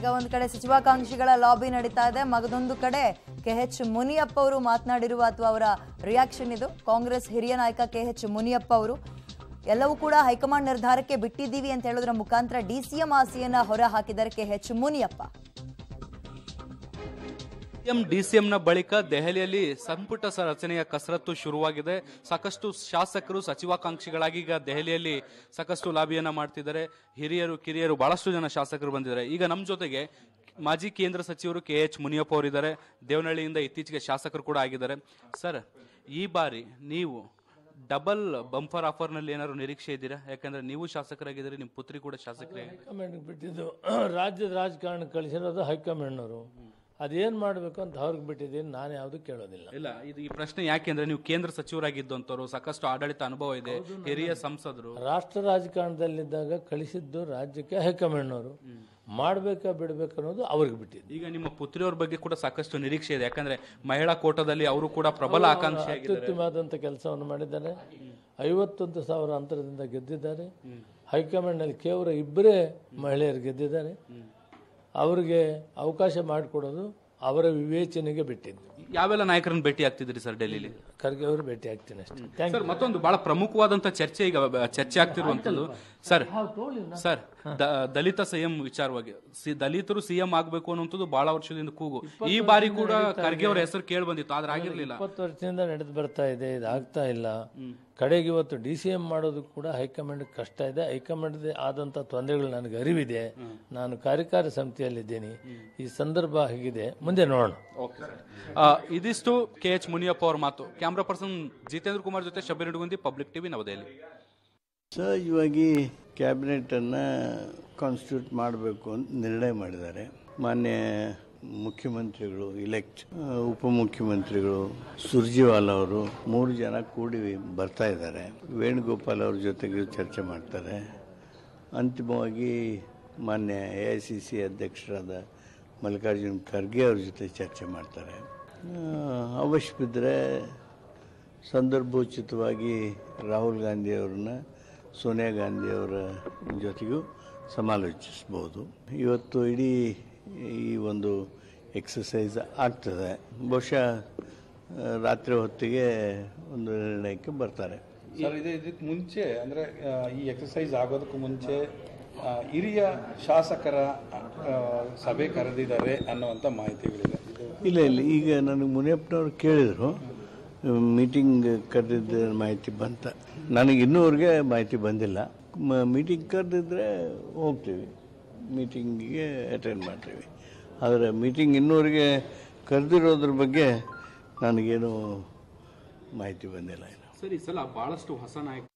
ಈಗ ಒಂದು ಕಡೆ ಸಚಿವಾಕಾಂಕ್ಷಿಗಳ ಲಾಬಿ ನಡೀತಾ ಇದೆ, ಮಗದೊಂದು ಕಡೆ ಕೆಎಚ್ ಮುನಿಯಪ್ಪ ಅವರು ಮಾತನಾಡಿರುವ ಅಥವಾ ಅವರ ರಿಯಾಕ್ಷನ್ ಇದು. ಕಾಂಗ್ರೆಸ್ ಹಿರಿಯ ನಾಯಕ ಕೆಎಚ್ ಮುನಿಯಪ್ಪ ಅವರು ಎಲ್ಲವೂ ಕೂಡ ಹೈಕಮಾಂಡ್ ನಿರ್ಧಾರಕ್ಕೆ ಬಿಟ್ಟಿದ್ದೀವಿ ಅಂತ ಹೇಳೋದ್ರ ಮುಖಾಂತರ ಡಿಸಿಎಂ ಆಸೆಯನ್ನ ಹೊರ ಹಾಕಿದ್ದಾರೆ ಕೆಎಚ್ ಮುನಿಯಪ್ಪ. ಡಿಸಿಎಂನ ಬಳಿಕ ದೆಹಲಿಯಲ್ಲಿ ಸಂಪುಟ ರಚನೆಯ ಕಸರತ್ತು ಶುರುವಾಗಿದೆ. ಸಾಕಷ್ಟು ಶಾಸಕರು ಸಚಿವಾಕಾಂಕ್ಷಿಗಳಾಗಿ ಈಗ ದೆಹಲಿಯಲ್ಲಿ ಸಾಕಷ್ಟು ಲಾಬಿಯನ್ನ ಮಾಡ್ತಿದ್ದಾರೆ. ಹಿರಿಯರು ಕಿರಿಯರು ಬಹಳಷ್ಟು ಜನ ಶಾಸಕರು ಬಂದಿದ್ದಾರೆ. ಈಗ ನಮ್ಮ ಜೊತೆಗೆ ಮಾಜಿ ಕೇಂದ್ರ ಸಚಿವರು ಕೆಎಚ್ ಮುನಿಯಪ್ಪ ಅವರಿದ್ದಾರೆ. ದೇವನಹಳ್ಳಿಯಿಂದ ಇತ್ತೀಚೆಗೆ ಶಾಸಕರು ಕೂಡ ಆಗಿದ್ದಾರೆ. ಸರ್, ಈ ಬಾರಿ ನೀವು ಡಬಲ್ ಬಂಪರ್ ಆಫರ್ ನಲ್ಲಿ ಏನಾದ್ರು ನಿರೀಕ್ಷೆ ಇದ್ದೀರಾ? ಯಾಕಂದ್ರೆ ನೀವು ಶಾಸಕರಾಗಿದ್ದೀರಿ, ನಿಮ್ಮ ಪುತ್ರಿ ಕೂಡ ಶಾಸಕರೇ. ಹೈಕಮಾಂಡ್ ಬಿಟ್ಟಿದ್ದು ರಾಜ್ಯದ ರಾಜಕಾರಣ ಕಳಿಸಿರೋದು ಹೈಕಮಾಂಡ್ನವರು. ಅದೇನ್ ಮಾಡಬೇಕು ಅಂತ ಅವ್ರಿಗೆ ಬಿಟ್ಟಿದ್ದೀನಿ, ನಾನು ಯಾವುದು ಕೇಳೋದಿಲ್ಲ. ಇಲ್ಲ, ಇದು ಈ ಪ್ರಶ್ನೆ ಯಾಕೆಂದ್ರೆ ನೀವು ಕೇಂದ್ರ ಸಚಿವರಾಗಿದ್ದಂತವ್ರು, ಸಾಕಷ್ಟು ಆಡಳಿತ ಅನುಭವ ಇದೆ, ಹಿರಿಯ ಸಂಸದರು. ರಾಷ್ಟ್ರ ರಾಜಕಾರಣದಲ್ಲಿದ್ದಾಗ ಕಳಿಸಿದ್ದು ರಾಜ್ಯಕ್ಕೆ ಹೈಕಮಾಂಡ್ನವರು. ಮಾಡ್ಬೇಕಾ ಬಿಡ್ಬೇಕು ಅನ್ನೋದು ಅವ್ರಿಗೆ ಬಿಟ್ಟಿದ್ದು. ಈಗ ನಿಮ್ಮ ಪುತ್ರಿಯವ್ರ ಬಗ್ಗೆ ಕೂಡ ಸಾಕಷ್ಟು ನಿರೀಕ್ಷೆ ಇದೆ. ಯಾಕಂದ್ರೆ ಮಹಿಳಾ ಕೋಟಾದಲ್ಲಿ ಅವರು ಕೂಡ ಪ್ರಬಲ ಆಕಾಂಕ್ಷಿ, ಅತ್ಯುತ್ತಮವಾದಂತ ಕೆಲಸವನ್ನು ಮಾಡಿದ್ದಾರೆ. 51,000 ಅಂತರದಿಂದ ಗೆದ್ದಿದ್ದಾರೆ. ಹೈಕಮಾಂಡ್ ನಲ್ಲಿ ಕೇವಲ 2 ಮಹಿಳೆಯರು ಗೆದ್ದಿದ್ದಾರೆ. ಅವರಿಗೆ ಅವಕಾಶ ಮಾಡಿಕೊಡೋದು ಅವರ ವಿವೇಚನೆಗೆ ಬಿಟ್ಟಿದ್ದು. ಯಾವೆಲ್ಲ ನಾಯಕರನ್ನು ಭೇಟಿ ಆಗ್ತಿದ್ರಿ ಸರ್ ಡೆಲ್ಲಿಲಿ? ಖರ್ಗೆ ಅವರು ಭೇಟಿ ಆಗ್ತೀನಿ ಅಷ್ಟೇ. ಸರ್, ಮತ್ತೊಂದು ಬಹಳ ಪ್ರಮುಖವಾದಂತ ಚರ್ಚೆ ಈಗ ಚರ್ಚೆ ಆಗ್ತಿರುವಂತದ್ದು ಸರ್, ದಲಿತ ಸಿಎಂ ವಿಚಾರವಾಗಿ. ದಲಿತರು ಸಿಎಂ ಆಗ್ಬೇಕು ಅನ್ನುವಂಥದ್ದು ಬಹಳ ವರ್ಷದಿಂದ ಕೂಗು. ಈ ಬಾರಿ ಕೂಡ ಖರ್ಗೆ ಅವರ ಹೆಸರು ಕೇಳಿ ಬಂದಿತ್ತು, ಆದ್ರೆ ಆಗಿರ್ಲಿಲ್ಲ. 20 ವರ್ಷದಿಂದ ನಡೆದು ಬರ್ತಾ ಇದೆ, ಇದಾಗ್ತಾ ಇಲ್ಲ. ಕಡೆಗೆ ಇವತ್ತು ಡಿಸಿಎಂ ಮಾಡೋದು ಕೂಡ ಹೈಕಮಾಂಡ್ ಕಷ್ಟ ಇದೆ. ಹೈಕಮಾಂಡ್ ಆದಂತ ತೊಂದರೆಗಳು ನನಗೆ ಅರಿವಿದೆ. ನಾನು ಕಾರ್ಯಕಾರಿ ಸಮಿತಿಯಲ್ಲಿದ್ದೇನೆ. ಈ ಸಂದರ್ಭ ಹೇಗಿದೆ ಮುಂದೆ ನೋಡೋಣ. ಇದಿಷ್ಟು ಕೆಎಚ್ ಮುನಿಯಪ್ಪ ಅವರ ಮಾತು. ಕ್ಯಾಮ್ರಾ ಪರ್ಸನ್ ಜಿತೇಂದ್ರ ಕುಮಾರ್ ಜೊತೆ Shabir Nidagundi, public TV, New Delhi. Sir, ಇವಾಗ ಕ್ಯಾಬಿನೆಟ್ ಅನ್ನ ಕಾನ್ಸ್ಟಿಟ್ಯೂಟ್ ಮಾಡಬೇಕು ಅಂತ ನಿರ್ಣಯ ಮಾಡಿದ್ದಾರೆ. ಮಾನ್ಯ ಮುಖ್ಯಮಂತ್ರಿಗಳು ಇಲೆಕ್ಟ್, ಉಪಮುಖ್ಯಮಂತ್ರಿಗಳು ಸುರ್ಜಿವಾಲ ಅವರು 3 ಜನ ಕೂಡಿ ಬರ್ತಾ ಇದ್ದಾರೆ. ವೇಣುಗೋಪಾಲ್ ಅವ್ರ ಜೊತೆಗೆ ಚರ್ಚೆ ಮಾಡ್ತಾರೆ. ಅಂತಿಮವಾಗಿ ಮಾನ್ಯ AICC ಅಧ್ಯಕ್ಷರಾದ ಮಲ್ಲಿಕಾರ್ಜುನ್ ಖರ್ಗೆ ಅವ್ರ ಜೊತೆ ಚರ್ಚೆ ಮಾಡ್ತಾರೆ. ಅವಶ್ಯ ಬಿದ್ದರೆ ಸಂದರ್ಭೋಚಿತವಾಗಿ ರಾಹುಲ್ ಗಾಂಧಿ ಅವ್ರನ್ನ ಸೋನಿಯಾ ಗಾಂಧಿ ಅವರ ಜೊತೆಗೂ ಸಮಾಲೋಚಿಸ್ಬೋದು. ಇವತ್ತು ಇಡೀ ಈ ಒಂದು ಎಕ್ಸಸೈಸ್ ಆಗ್ತದೆ. ಬಹುಶಃ ರಾತ್ರಿ ಹೊತ್ತಿಗೆ ಒಂದು ನಿರ್ಣಯಕ್ಕೆ ಬರ್ತಾರೆ. ಸರ್, ಇದಕ್ಕೆ ಮುಂಚೆ ಅಂದರೆ ಈ ಎಕ್ಸಸೈಸ್ ಆಗೋದಕ್ಕೂ ಮುಂಚೆ ಹಿರಿಯ ಶಾಸಕರ ಸಭೆ ಕರೆದಿದ್ದಾರೆ ಅನ್ನುವಂಥ ಮಾಹಿತಿಗಳಿದೆ. ಇಲ್ಲ, ಈಗ ನನಗೆ ಮುನಿಯಪ್ಪನವ್ರು ಕೇಳಿದರು, ಮೀಟಿಂಗ್ ಕರೆದಿದ್ದ ಮಾಹಿತಿ ಬಂತ. ನನಗೆ ಇನ್ನೂವರೆಗೆ ಮಾಹಿತಿ ಬಂದಿಲ್ಲ. ಮೀಟಿಂಗ್ ಕರೆದಿದ್ರೆ ಹೋಗ್ತೀವಿ, ಮೀಟಿಂಗಿಗೆ ಅಟೆಂಡ್ ಮಾಡ್ತೀವಿ. ಆದರೆ ಮೀಟಿಂಗ್ ಇನ್ನೂವರೆಗೆ ಕರೆದಿರೋದ್ರ ಬಗ್ಗೆ ನನಗೇನು ಮಾಹಿತಿ ಬಂದಿಲ್ಲ. ಸರಿ, ಸಲ ಬಹಳಷ್ಟು ಹೊಸ ನಾಯಕ